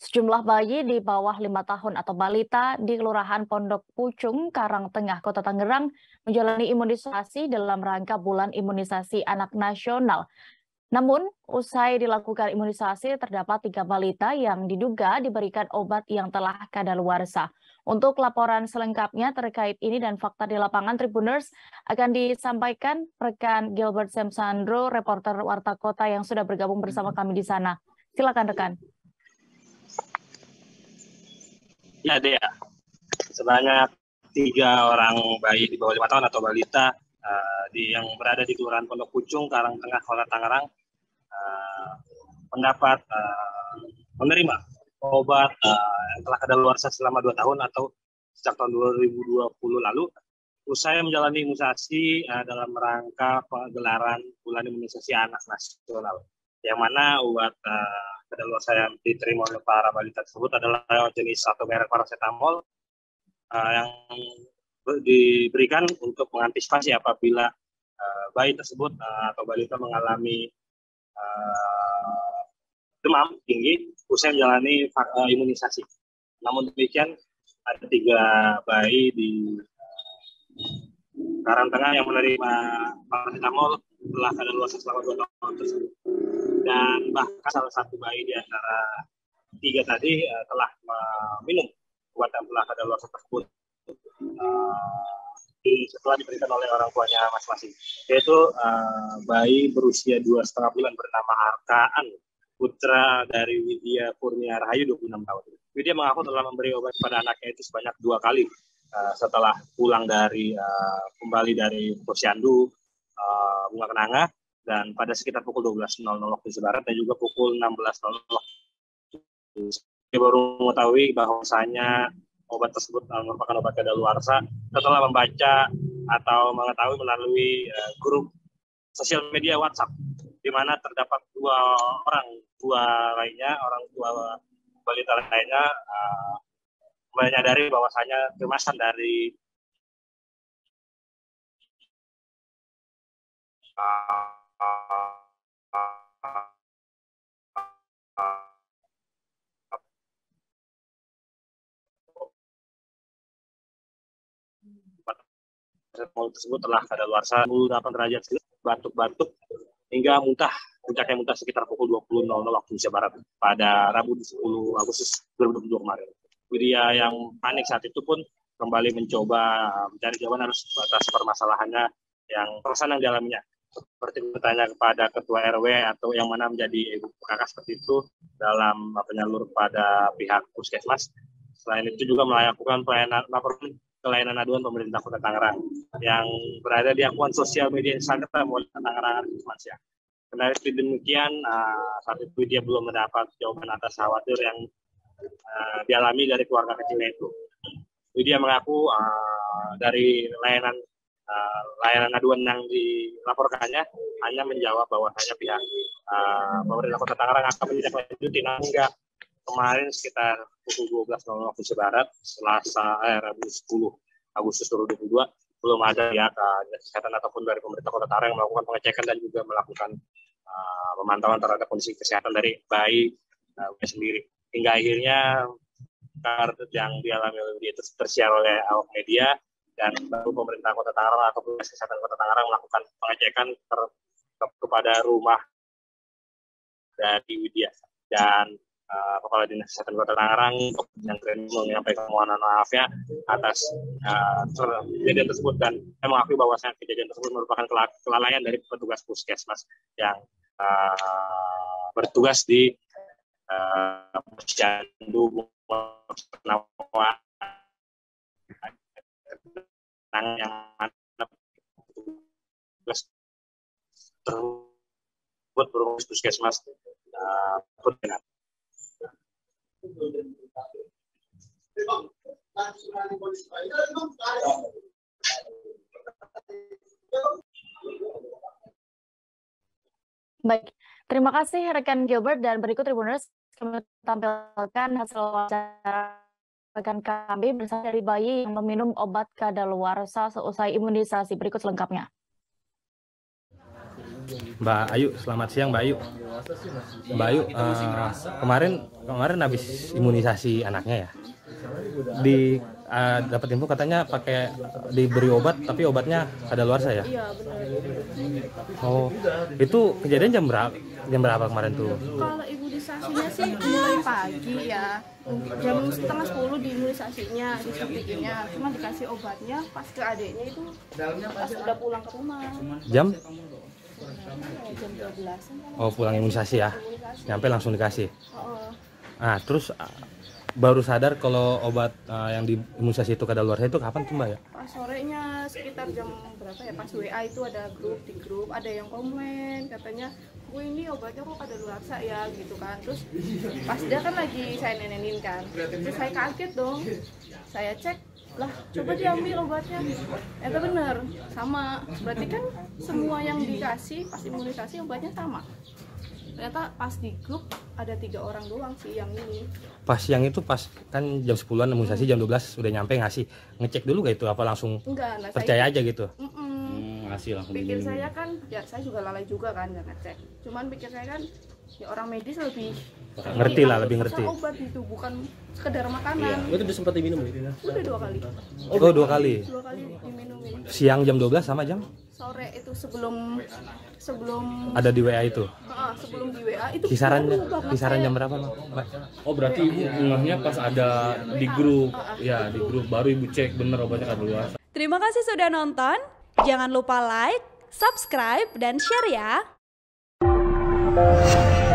Sejumlah bayi di bawah 5 tahun atau balita di Kelurahan Pondok Pucung, Karangtengah, Kota Tangerang menjalani imunisasi dalam rangka Bulan Imunisasi Anak Nasional. Namun, usai dilakukan imunisasi, terdapat 3 balita yang diduga diberikan obat yang telah kadaluarsa. Untuk laporan selengkapnya terkait ini dan fakta di lapangan, Tribuners akan disampaikan rekan Gilbert Semsandro, reporter Warta Kota yang sudah bergabung bersama kami di sana. Silakan rekan. Ya, Dea. Sebanyak 3 orang bayi di bawah 5 tahun atau balita yang berada di Kelurahan Pondok Pucung, Karangtengah, Kota Tangerang mendapat menerima obat yang telah kadaluarsa selama 2 tahun atau sejak tahun 2020 lalu usai menjalani imunisasi dalam rangka pegelaran Bulan Imunisasi Anak Nasional, yang mana obat kadaluarsa yang diterima oleh para balita tersebut adalah jenis atau merek paracetamol yang diberikan untuk mengantisipasi apabila bayi tersebut atau balita mengalami demam tinggi usai menjalani imunisasi. Namun demikian, ada 3 bayi di Karangtengah yang menerima paracetamol telah kadaluarsa selama 2 tahun tersebut. Dan bahkan salah satu bayi di antara 3 tadi telah minum obat yang telah kadaluarsa tersebut setelah diberikan oleh orang tuanya masing-masing, yaitu bayi berusia 2,5 bulan bernama Arkaan, putra dari Widya Kurnia Rahayu, 26 tahun. Widya mengaku telah memberi obat pada anaknya itu sebanyak 2 kali setelah pulang kembali dari Posyandu Bunga Kenanga, dan pada sekitar pukul 12.00 waktu Indonesia Barat dan juga pukul 16.00. Dia baru mengetahui bahwasanya obat tersebut merupakan obat kadaluarsa setelah membaca atau mengetahui melalui grup sosial media WhatsApp, di mana terdapat orang tua balita lainnya menyadari bahwasanya kemasan dari tersebut telah kadaluarsa 28 derajat, batuk-batuk hingga muntah. Puncaknya muntah sekitar pukul 20.00 waktu Indonesia Barat pada Rabu 10 Agustus 2022 kemarin. Widya yang panik saat itu pun kembali mencoba mencari jawaban atas permasalahannya yang perasaan yang dialaminya. Seperti bertanya kepada ketua RW atau yang mana menjadi ibu kakak seperti itu dalam penyalur pada pihak puskesmas. Selain itu juga melakukan layanan aduan pemerintah Kota Tangerang yang berada di akun sosial media Instagram Tangerang Puskesmas. Kendari demikian, saat itu dia belum mendapat jawaban atas khawatir yang dialami dari keluarga kecilnya itu. Widya mengaku dari layanan aduan yang dilaporkannya hanya menjawab bahwasanya pihak pemerintah Kota Tangerang akan menindaklanjuti, namun hingga kemarin sekitar pukul 12.00 waktu Indonesia Barat, Rabu 10 Agustus 2022, belum ada pihak kesehatan ataupun dari pemerintah Kota Tangerang yang melakukan pengecekan dan juga melakukan pemantauan terhadap kondisi kesehatan dari bayi sendiri. Hingga akhirnya kasus yang dialami oleh dia itu tersiar oleh awak media, dan baru pemerintah Kota Tangerang ataupun kesehatan Kota Tangerang melakukan pengecekan kepada rumah dari Widya, dan Kepala Dinas Kesehatan Kota Tangerang yang menyampaikan permohonan maafnya atas kejadian tersebut, dan mengakui bahwasanya kejadian tersebut merupakan kelalaian dari petugas puskesmas yang bertugas di Posyandu yang mana petugas tersebut berurus puskesmas Pontianak. Baik, terima kasih rekan Gilbert, dan berikut Tribuners kami tampilkan hasil wawancara rekan kami bersama dari bayi yang meminum obat kadaluarsa seusai imunisasi. Berikut selengkapnya. Mbak Ayu, selamat siang Mbak Ayu. Mbak Ayu, kemarin habis imunisasi anaknya ya. Dapat info katanya diberi obat tapi obatnya kadaluarsa ya? Iya benar. Oh, itu kejadian jam berapa kemarin tuh? Kalau imunisasinya sih mulai pagi ya, jam 9:30 di imunisasinya, disuntikinnya, cuma dikasih obatnya pas ke adiknya itu pas udah pulang ke rumah. Jam 12-an. Oh, pulang imunisasi ya? Nyampe langsung dikasih. Oh, Nah, terus baru sadar kalau obat yang di imunisasi itu kadaluarsa itu kapan tuh Mbak ya? pas sorenya sekitar jam berapa ya, pas WA itu ada di grup ada yang komen katanya, "Wih, ini obatnya kok kadaluarsa ya," gitu kan. Terus pas dia kan lagi saya nenenin kan, terus saya kaget dong, saya cek lah, coba diambil obatnya, itu bener sama, berarti kan semua yang dikasih pas imunisasi obatnya sama. Ternyata pas di grup ada 3 orang doang sih yang ini. Pas yang itu pas kan jam 10-an imunisasi, jam 12 udah nyampe ngasih. Ngecek dulu gak itu apa langsung Enggak, nah percaya aja gitu? Ngasih langsung pikir diminum. saya kan, ya saya juga lalai juga kan nggak ngecek. Cuman pikir saya kan, ya orang medis lebih Ngerti lah, lebih ngerti. Obat itu bukan sekedar makanan. Itu udah sempat diminum ya? Udah 2 kali. Oh, 2 kali. 2 kali diminumin. Siang jam 12 sama jam? Sore itu sebelum Ada di WA itu. sebelum di WA itu Kisaran baru banget kisaran saya. jam berapa, Mbak? Oh, berarti ibu ngehnya pas ada di grup. Ya, di grup baru ibu cek bener obatnya kadaluarsa. Terima kasih sudah nonton. Jangan lupa like, subscribe, dan share ya.